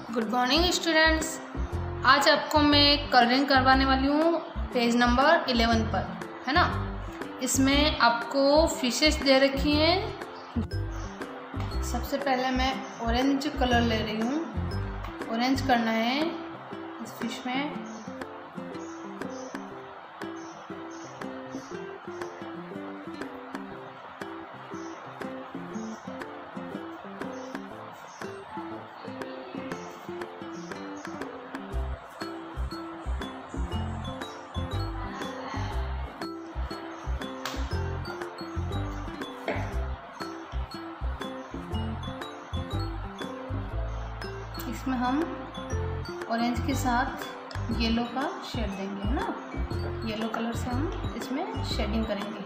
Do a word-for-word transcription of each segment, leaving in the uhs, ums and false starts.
Good morning students. आज आपको मैं कलरिंग करवाने वाली हूँ पेज नंबर इलेवन पर, है ना। इसमें आपको फिशेस दे रखी हैं। सबसे पहले मैं ऑरेंज कलर ले रही हूँ। ऑरेंज करना है इस फिश में। इसमें हम ऑरेंज के साथ येलो का शेड देंगे, है ना। येलो कलर से हम इसमें शेडिंग करेंगे।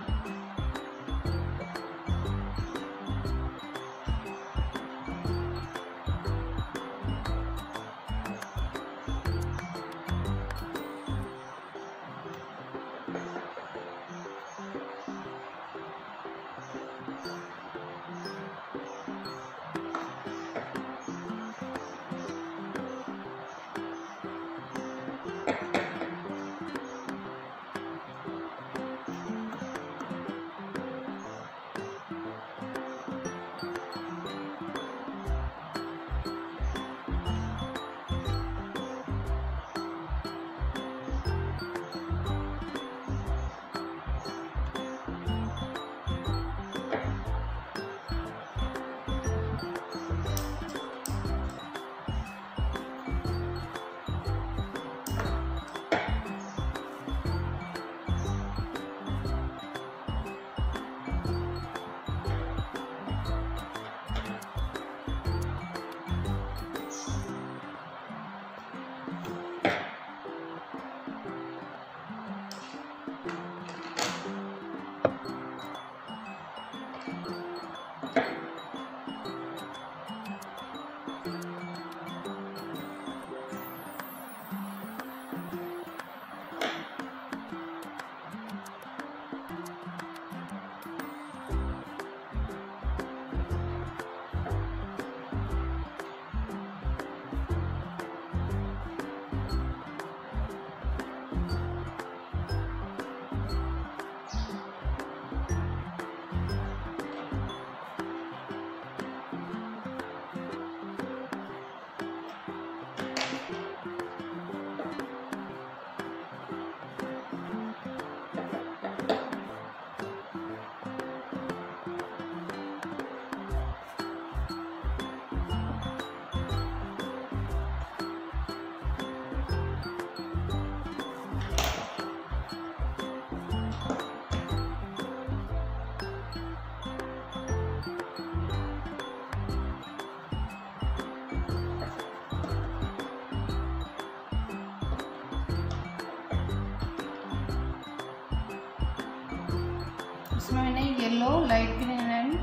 इसमें मैंने yellow, light green and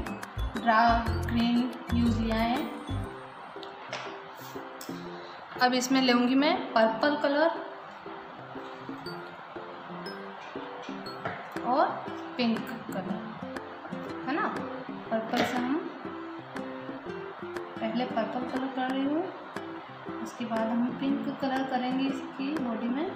dark green use लिया है। अब इसमें लूँगी मैं पर्पल कलर और पिंक कलर, है ना। पर्पल से हम पहले पर्पल कलर कर रही हूँ, उसके बाद हम पिंक कलर करेंगे इसकी बॉडी में।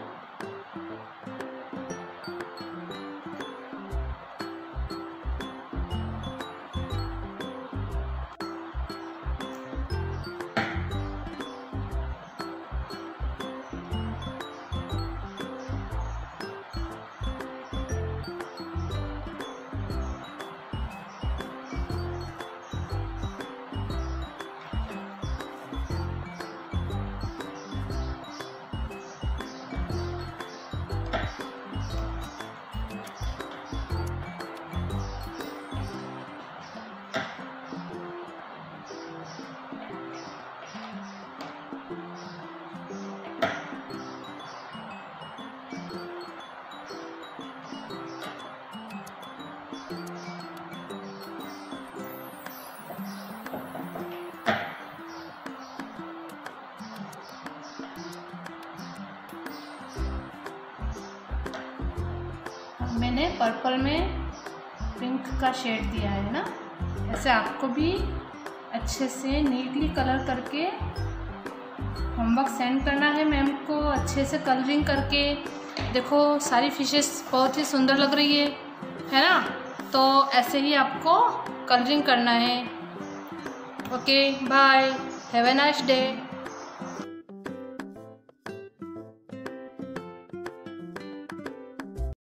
मैंने पर्पल में पिंक का शेड दिया है ना। ऐसे आपको भी अच्छे से नीटली कलर करके होमवर्क सेंड करना है मैम को अच्छे से कलरिंग करके। देखो सारी फिशेस बहुत ही सुंदर लग रही है है ना। तो ऐसे ही आपको कलरिंग करना है। Okay bye, have a nice day.